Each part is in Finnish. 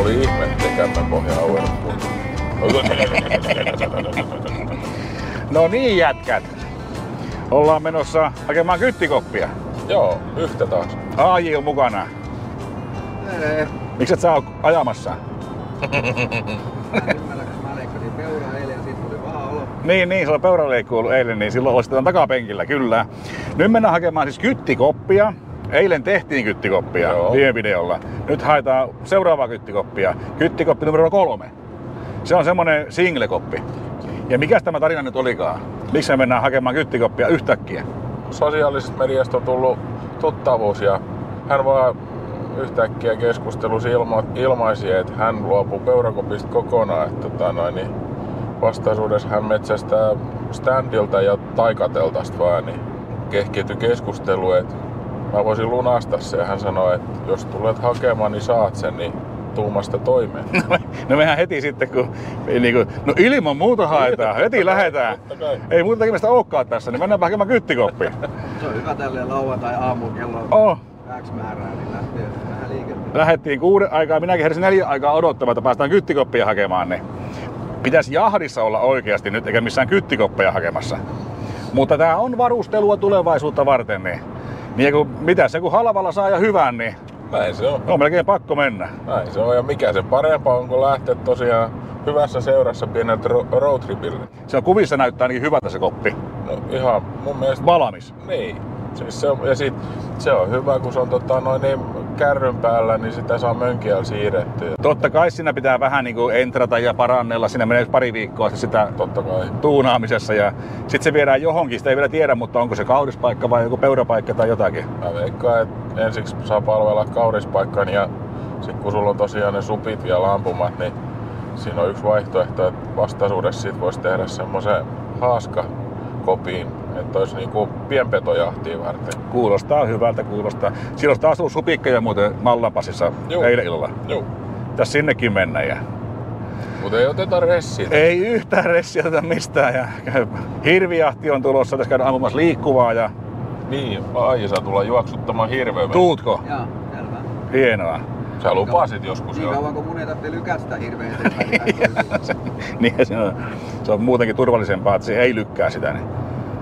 oli ihme tekämme pohja auennut. No niin jätkät. Ollaan menossa hakemaan kyttikoppia. Joo, yhtä taas. AJ on mukana. Miksi et sä oo ajamassa? Mä leikkasin peuraa eilen ja siitä tuli paha olo. Niin, se oli peuraleikku ollut eilen, niin silloin oli sitten takapenkillä, kyllä. Nyt mennään hakemaan siis kyttikoppia. Eilen tehtiin kyttikoppia viime videolla. Nyt haetaan seuraavaa kyttikoppia. Kyttikoppi numero 3. Se on semmonen single-koppi. Ja mikäs tämä tarina nyt olikaan? Miksi me mennään hakemaan kyttikoppia yhtäkkiä? Sosiaalisesta mediasta on tullut tuttavuus ja hän vaan yhtäkkiä keskustelussa ilmaisi, että hän luopuu peurakopista kokonaan. Että niin vastaisuudessa hän metsästää standilta ja taikateltasta vaan, niin kehkeytyi keskustelu, että mä voisin lunastaa se. Ja hän sanoi, että jos tulet hakemaan, niin saat sen, niin tuumasta toimeen. No mehän heti sitten, kun no ilman muuta haetaan, heti lähdetään. Ei muuta tekemistä olekaan tässä, niin mennään hakemaan kyttikoppia. Se on hyvä tälleen lauantai-aamuun kello X määrää, niin lähtee vähän liikenteen. Lähdettiin 6 aikaa, minäkin heräsin 4 aikaa odottamaan, että päästään kyttikoppia hakemaan. Niin pitäisi jahdissa olla oikeasti nyt, eikä missään kyttikoppeja hakemassa. Mutta tää on varustelua tulevaisuutta varten, niin kun, mitä se kun halvalla saa ja hyvän, niin näin se on. On melkein pakko mennä. Näin se on, ja mikä se parempaa on, kun lähtee tosiaan hyvässä seurassa pieneltä roadtripille. Se on kuvissa näyttää ainakin hyvältä se koppi. No ihan mun mielestä valmis. Niin. Siis se on, ja sit se on hyvä, kun se on niin kärryn päällä, niin sitä saa mönkiä siirrettyä. Totta kai siinä pitää vähän niinku entrata ja parannella. Siinä menee pari viikkoa sitä tuunaamisessa ja sit se viedään johonkin. Sitä ei vielä tiedä, mutta onko se kaurispaikka vai joku peurapaikka tai jotakin. Mä veikkaan, että ensiksi saa palvella kaurispaikkan ja sit kun sulla on tosiaan ne supit ja lampumat, niin siinä on yksi vaihtoehto, että vastaisuudessa sit voisi tehdä semmosen haaskakopiin. Että olisi niinku pienpetojahtia varten. Kuulostaa hyvältä, kuulostaa. Siinä olisi taas ollut supikkeja muuten Mallanpasissa eilen illalla. Joo. Tässä sinnekin mennä. Mutta ei oteta ressiä. Ei yhtään ressiä oteta mistään. Ja hirvijahti on tulossa, tässä käydään ampumassa liikkuvaa. Ja niin, Aija saa tulla juoksuttamaan hirveä. Tuutko? Joo, selvä. Hienoa. Sä lupasit joskus niin jo. Niin kauan kun mun ei tarvitse lykätä sitä hirveä eteenpäin. Niin se on muutenkin turvallisempaa, että se ei lykkää sitä. Niin.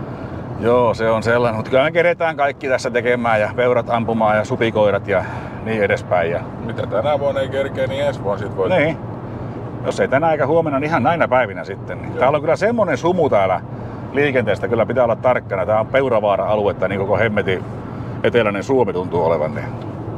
Joo, se on sellainen, mutta kyllä me keretään kaikki tässä tekemään ja peurat ampumaan ja supikoirat ja niin edespäin. Ja mitä tänä vuonna ei kerkeä, niin ensi vuonna sit voi. Niin. Jos ei tänään eikä huomenna, niin ihan näinä päivinä sitten. Niin. Täällä on kyllä semmonen sumu täällä liikenteestä, kyllä pitää olla tarkkana. Tää on Peuravaara-aluetta, niin koko hemmetin eteläinen Suomi tuntuu olevan. Niin.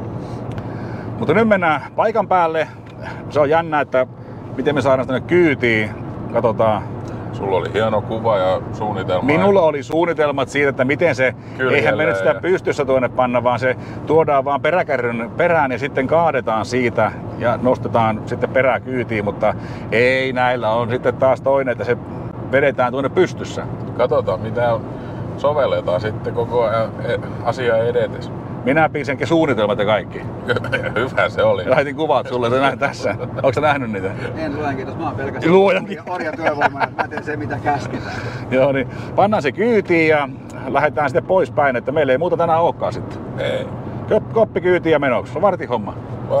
Mutta nyt mennään paikan päälle. Se on jännä, että miten me saadaan tänne kyytiin. Katsotaan. Sulla oli hieno kuva ja suunnitelma. Minulla oli suunnitelmat siitä, että miten se, eihän me nyt sitä pystyssä tuonne panna, vaan se tuodaan vaan peräkärryn perään ja sitten kaadetaan siitä ja nostetaan sitten perää kyytiin, mutta ei, näillä on sitten taas toinen, että se vedetään tuonne pystyssä. Katsotaan, mitä sovelletaan sitten koko ajan asiaa edetes. Minä piirsinkin suunnitelmat ja kaikki. Hyvä se oli. Lähetin kuvat sulle, että näin tässä. Ootko sä nähnyt niitä? En luen, kiitos. Mä oon pelkästään orjatyövoimaa, mä teen se mitä käsketään. Joo, niin pannaan se kyytiin ja lähdetään sitten poispäin, että meillä ei muuta tänään olekaan sitten. Ei. Koppi kyytiin ja menoksi. Se on vartin homma.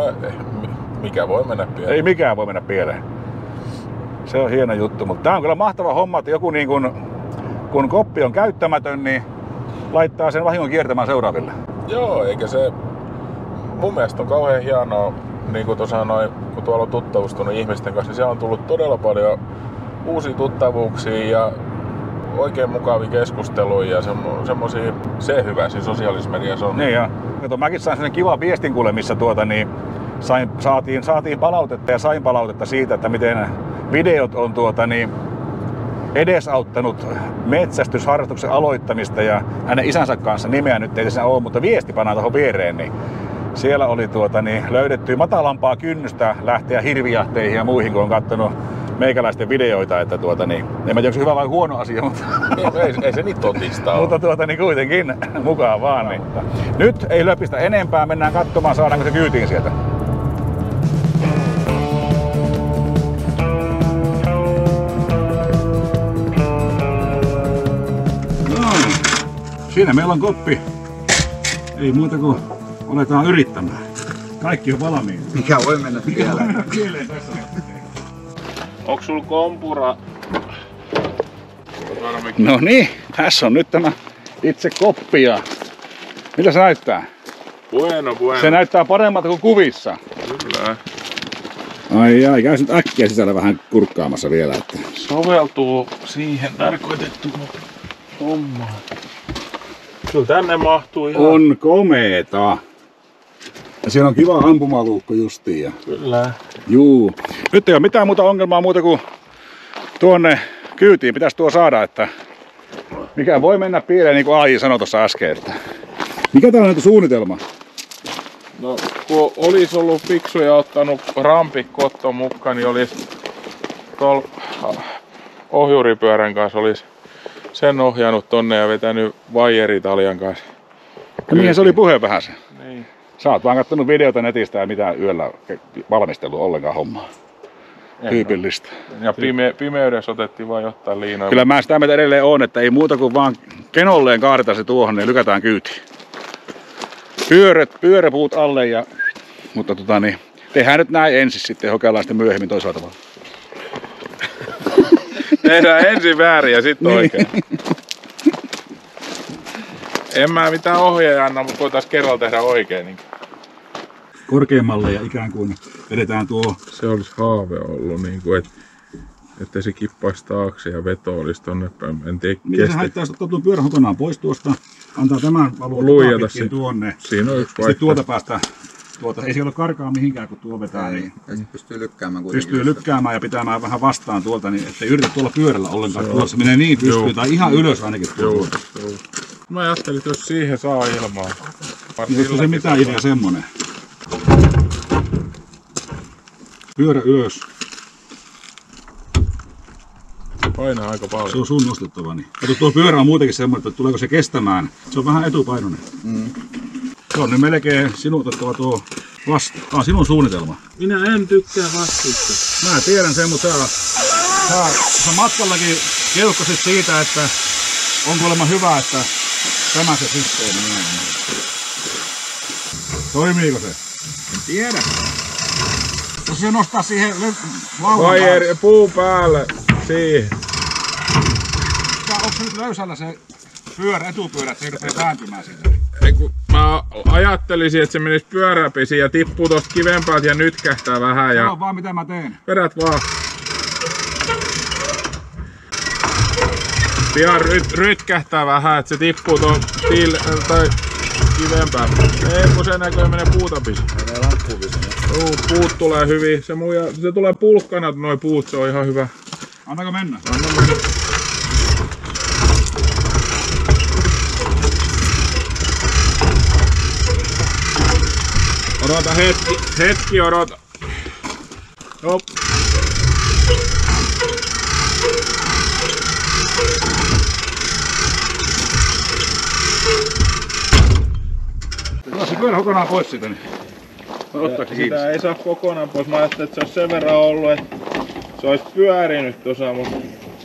Mikä voi mennä pieleen? Ei mikään voi mennä pieleen. Se on hieno juttu, mutta tää on kyllä mahtava homma, että joku niin kun koppi on käyttämätön, niin laittaa sen vahingon kiertämään seuraaville. Joo, eikä se mun mielestä on kauhean hienoa, niin kuin tuossa noin, kun tuolla on tuttavustunut ihmisten kanssa, niin siellä on tullut todella paljon uusia tuttavuuksia ja oikein mukavia keskusteluja ja semmosia, se hyvä siinä sosiaalisessa mediassa on. Niin ja mäkin sain sellainen kiva viestin kuule, missä saatiin palautetta ja sain palautetta siitä, että miten videot on edesauttanut metsästysharrastuksen aloittamista ja hänen isänsä kanssa, nimeä nyt ei tässä ole, mutta viesti pannaan tuohon viereen, niin siellä oli löydetty matalampaa kynnystä lähteä hirvijahteihin ja muihin, kun on katsonut meikäläisten videoita, että en tiedä, onko se hyvä vai huono asia, mutta ei se niin totista ole. Mutta kuitenkin mukaan vaan. Niin. Nyt ei löpistä enempää, mennään katsomaan, saadaanko se kyytiin sieltä. Siinä meillä on koppi. Ei muuta kuin aletaan yrittämään. Kaikki on valmiina. Mikä voi mennä pieleen? Pieleen tässä. Onks sul kompura? No niin, tässä on nyt tämä itse koppi ja mitä se näyttää? Bueno. Se näyttää paremmalta kuin kuvissa. Kyllä. Ai, käy nyt äkkiä sisällä vähän kurkkaamassa vielä. Että... Soveltuu siihen tarkoitettuun hommaan. Kyllä tänne mahtuu ihan... On komeeta. Ja siellä on kiva ampumaluukko justiin. Ja... Kyllä. Juu. Nyt ei ole mitään muuta ongelmaa muuta kuin tuonne kyytiin pitäisi tuo saada, että mikä voi mennä pieleen niin kuin AI sanoi tuossa äsken. Että... Mikä täällä on nyt suunnitelma? No kun olis ollut fiksu ja ottanut rampikotton mukaan, niin olis tuolla ohjuripyörän kanssa olis sen ohjannut tonne ja vetänyt vaijeritalian kanssa. Ja mihin se oli puhe vähän se? Niin. Sä oot vaan kattonut videota netistä ja mitään yöllä valmistellut ollenkaan hommaa. Tyypillistä. Ja pimeydessä otettiin vaan jotain liinoja. Kyllä mä sitä mieltä edelleen on, että ei muuta kuin vaan kenolleen kaarita se tuohon, niin lykätään kyytiin. Pyöräpuut alle ja... Mutta niin, tehdään nyt näin ensin sitten ja hokeillaan sitten myöhemmin toisaalta tavalla. Tehdään ensin väärin ja sitten oikein. En mä mitään ohjeja anna, mutta voitais kerralla tehdä oikein. Niin. Korkeammalle ja ikään kuin vedetään tuo... Se olisi haave ollut, niin kuin, että se kippaisi taakse ja veto olisi tonne päin. En tiedä, miten se haittaa ottaa tuon pyörän kokonaan pois tuosta, antaa tämän valua pitkin tuonne. Siinä on yksi sitten tuolta päästä, ei siellä ole karkaa mihinkään kun tuo vetää. Niin pystyy lykkäämään pystyy lykkäämään ja pitämään vähän vastaan tuolta, niin ettei yritä tuolla pyörällä ollenkaan. Tuossa menee niin pystyy, tai ihan ylös ainakin tuolta. Mä ajattelin, että jos siihen saa ilmaa. Olisiko se mitään idea semmonen? Pyörä ylös. Painaa aika paljon. Se on sun nostettava. Niin. Kato, tuo pyörä on muutenkin semmoinen, että tuleeko se kestämään. Se on vähän etupainoinen. Se on nyt melkein sinun otettava tuo vasta. Sinun suunnitelma. Minä en tykkää vastuusta. Mä tiedän sen, mutta sä matkallakin keuhkosit siitä, että on kuulemma hyvä, että tämä se systeemi on. Toimiiko se? En tiedä. Jos se nostaa siihen vauvan vaieri puun päälle siihen. Onko se nyt löysällä se etupyörä, että se ei rupea vääntymään siitä? Ei, kun mä ajattelisin, että se menisi pyöräpisiin ja tippuu tosta kiven päältä ja nytkähtää vähän. Sano vaan mitä mä teen. Vedät vaan. Pian rytkähtää vähän, että se tippuu tuon kiven päältä. Ei, kun sen näköjään menee puuta pisiin. Puut tulee hyvin. Se tulee pulkkana, noi puut, se on ihan hyvä. Annako mennä? Anna mennä. Odota hetki odota. Jop. Ota se pyörä kokonaan pois siitä. Niin. Sitä ei saa kokonaan pois. Mä ajattelin, että se olisi sen verran ollut, että se olisi pyörinyt tuossa, mutta...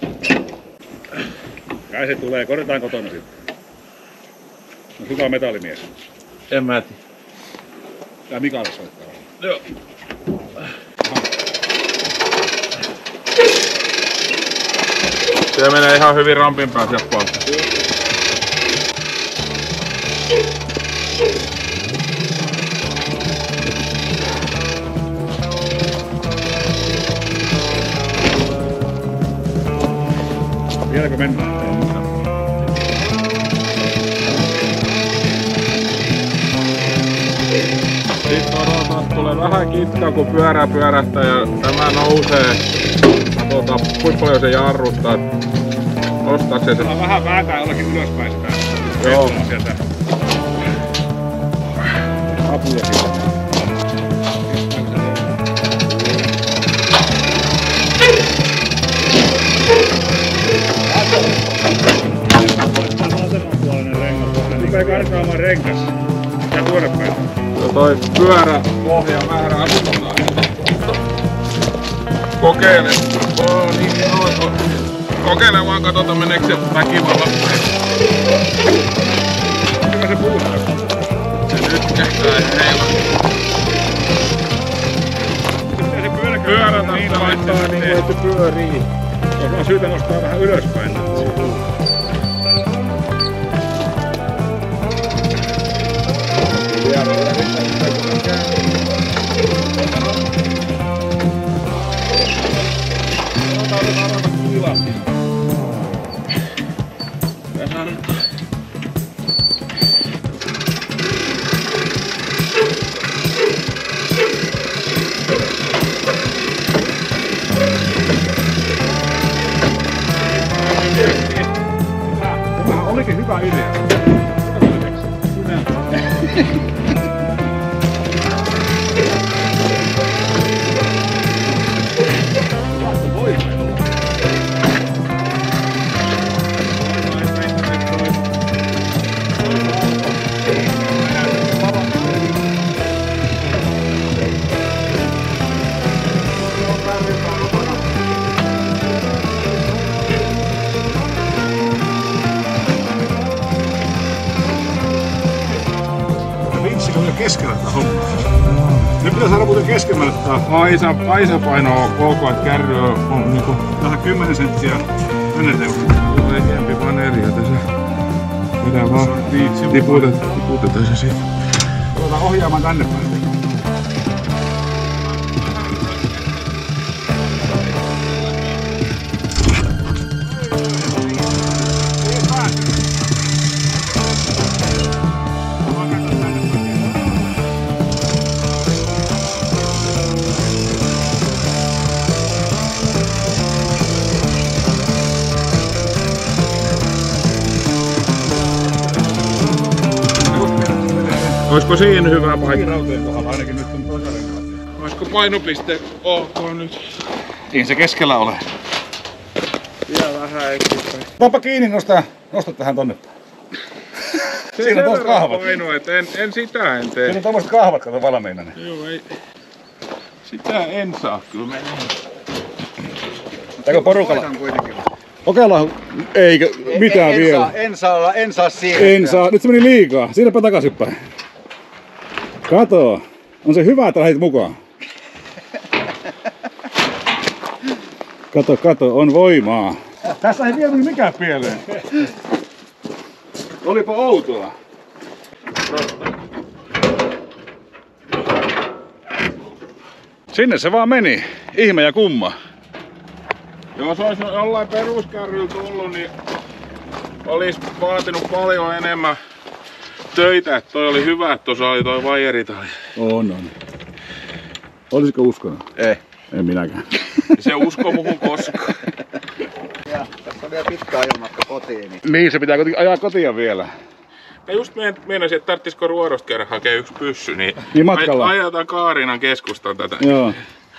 Kai se tulee, korjataan kotona sitten. No kuka on metallimies? En mä tiedä. Tää Mikalle soittaa. Joo. Se menee ihan hyvin rampin päässä puolta. Vieläkö mennään? Sitten odotan, tulee vähän kitka kun pyörä pyörähtää ja tämä nousee. Kuinka paljon se jarrustaa. Nostaako se? Täällä on vähän vääntää jollakin ylöspäin sitä. Joo. Sieltä apuja siitä. Rupee karkaamaan rengas. Mitä tuoda päin? Ja toi pyörä pohja määrä asuntoa. Kokeile. Kokeile vaan, katsotaan meneekö se väkivalla. Mikä se puuttaa? Se nyt kehtää heilaa. Pyörätä niin laittaa niin että pyörii. On syytä nostaa vähän ylöspäin. Olikin hyvä idea. Keskellä tätä hommaa. Nyt pitää saada muuten keskemmälle tää aisapaino on ok, että kärry on niinku vähän 10 senttiä menetelmä. Tulee hiempi paneeria tässä. Pitää vaan tiputetaan se siitä. Ruvetaan ohjaamaan tänne päin. Olisiko siinä hyvä paikka? Rautojen kohdalla ainakin nyt on tasarenkaat. Olisiko painopiste ok nyt? Ei se keskellä ole. Vielä vähän eteenpäin. Otapa kiinni, nosta tähän tonne. Siinä on tuosta kahvat. Paino, että en sitä en tee. Siinä on tommoset kahvat, kato valmiina. Joo, ei. Sitä en saa kyllä mennä. Tääkö porukalla? Kokeillaan, eikö mitään vielä. En saa siirtyä. En saa, nyt se meni liikaa. Siinäpä takaisinpäin. Kato, on se hyvä, että lähdit mukaan. Kato, on voimaa. Tässä ei vielä mikään pieleen. Olipa outoa. Sinne se vaan meni. Ihme ja kumma. Jos olisi jollain peruskärryllä tullut, niin olisi vaatinut paljon enemmän töitä. Että toi oli hyvä, että tuossa oli toi vaijeritali. On. Olisiko uskonut? Ei. En minäkään. Se usko muuhun koskaan. Ja tässä on vielä pitkä ajomatka kotiin. Niin, se pitää ajaa kotiin vielä. Ja just meinasin, että tarvitsisiko Ruodosta käydä hakea yksi pyssy, niin matkalla. ajetaan Kaarinan keskustan tätä. Joo.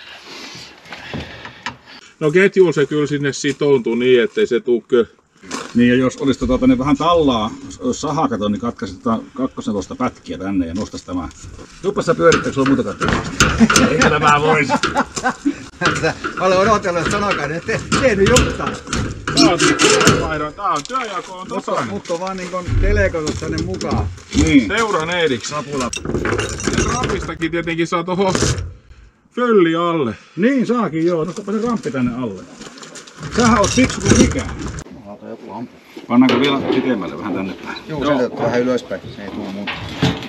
No ketjuun se kyllä sinne sitoutuu niin, ettei se tuu Niin ja jos olisi tänne vähän tallaa, jos sahaa kato, niin katkaisit kakkosen tuosta pätkiä tänne ja nostais tämä. Tuppas sä pyörittääkö sulla muuta katsoa? Ei kyllä mä vois. Mä olen odotellut, että sanokaan, että tehnyt juttaa. Tää on työjako on tasainen. Mutta on vaan niinkon telekoitu tänne mukaan. Niin. Seura neidiksi. Rapula. Ja rapistakin tietenkin saa tohon fölli alle. Niin saakin joo, nostapa se ramppi tänne alle. Sähän oot fiksu kuin mikään. Joku ampu. Pannaanko vielä pitemmälle vähän tänne päin? Juu, se vähän ylöspäin, se ei tuu muuta.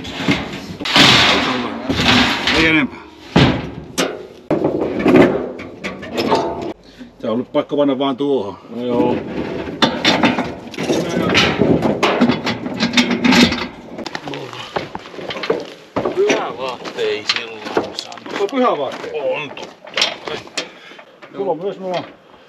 Ei enempää. Se on ollut pakko panna vaan tuohon. No joo. Pyhävaatteisilla on sanonut. Onko pyhävaatteet? On totta. Mulla on myös nuo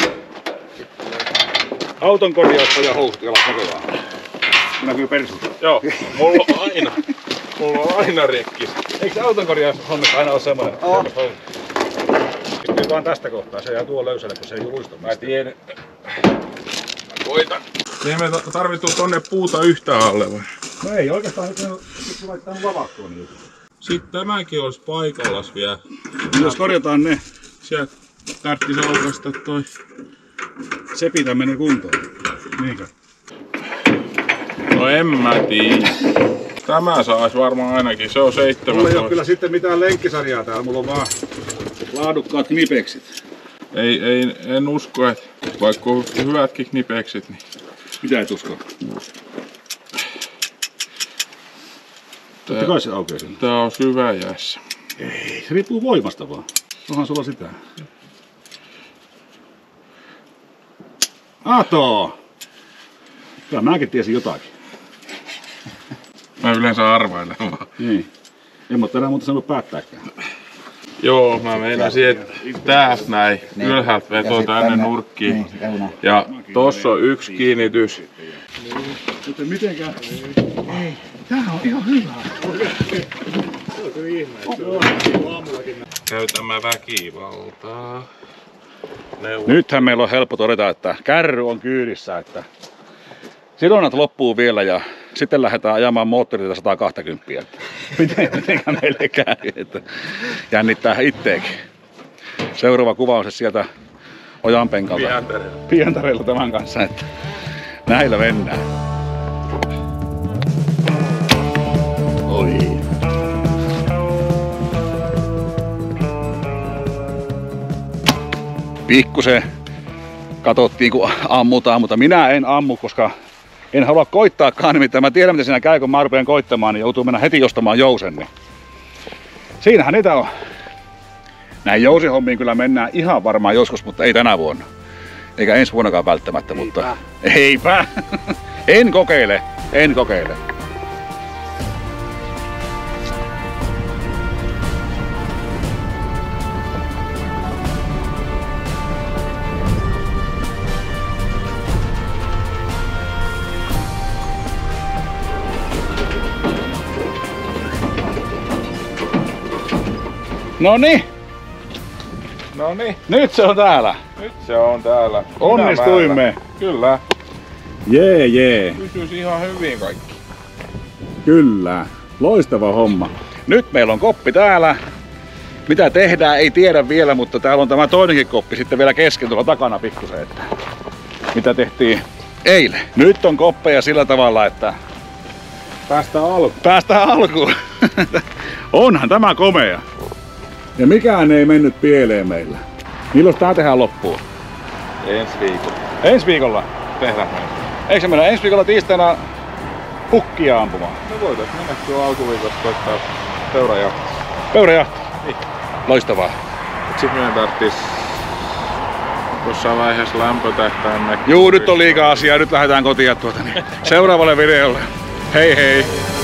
auton korjauspajan housut jalat näköjään. Näkyy persuus. Joo, mulla on aina rekki. Eikö se auton korjaushommissa aina ole semmoinen? Oo. Istuu vaan tästä kohtaa, se jää tuo löysälle, kun se ei luista. Mä tiedän. Mä koitan. Ei me tarvittu tonne puuta yhtään alle vai? No ei oikeastaan, nyt se laittaa mun lavakkoon niin. Sitten tämäkin olisi paikallas vielä. Jos korjataan ne, Sieltä tarttis aukaista toi. sepitä menee kuntoon. Niinkö? No en mä tiedä. Tämä saisi varmaan ainakin, se on 17. Mulla ei ole kyllä sitten mitään lenkkisarjaa täällä, mulla on vaan laadukkaat knipeksit. En usko, että vaikka on hyvätkin knipeksit, niin... Mitä et usko? Totta kai se aukeaa sinne. Tää on syvä jäässä. Ei, se riippuu voimasta vaan. Onhan sulla sitä. Ato! Kyllä mäkin tiesin jotakin. Mä yleensä arvailen vaan. Niin. En mä tänään muuta saanut päättääkään. Joo, mä meinasin, että täältä näin ylhäältä vetoo tänne nurkkiin. Ja tossa on yksi kiinnitys. Joten mitenkään... Ei, tää on ihan hyvä. Käytämme väkivaltaa. Nythän meillä on helppo todeta, että kärry on kyydissä, että sidonnat loppuu vielä ja sitten lähdetään ajamaan moottorita 120. Mitenkä meille käy, että jännittää itteekin. Seuraava kuva on se sieltä Ojanpenkalta. Pientareelta tämän kanssa, että näillä mennään. Oi. Pikkusen katsottiin kun ammutaan, mutta minä en ammu, koska en halua koittaakaan, nimittäin mä tiedän miten siinä käy, kun mä rupean koittamaan, niin joutuu mennä heti ostamaan jousen. Niin. Siinähän niitä on. Näihin jousihommiin kyllä mennään ihan varmaan joskus, mutta ei tänä vuonna. Eikä ensi vuonnakaan välttämättä, mutta... Eipä! En kokeile, en kokeile. Noniin! Noniin. Nyt se on täällä. Nyt se on täällä. Onnistuimme. Kyllä. Jee. Pysyisi ihan hyvin kaikki. Kyllä. Loistava homma. Nyt meillä on koppi täällä. Mitä tehdään ei tiedä vielä, mutta täällä on tämä toinenkin koppi sitten vielä kesken tuolla takana pikkusen. Että mitä tehtiin eilen. Nyt on koppeja sillä tavalla, että päästään alkuun. Onhan tämä komea. Ja mikään ei mennyt pieleen meillä. Milloin tää tehdään loppuun? Ensi viikolla. Ensi viikolla? Tehdään me. Eikö se mennä ensi viikolla tiistaina hukkia ampumaan? Me voitais mennä tuon alkuviikosta koittaa peurajahti. Peurajahti? Niin. Loistavaa. Sit meidän tarttis jossain vaiheessa lämpötähtäimme. Juu, nyt on liikaa asiaa. Nyt lähdetään kotiin tuota. Niin. Seuraavalle videolle. Hei hei!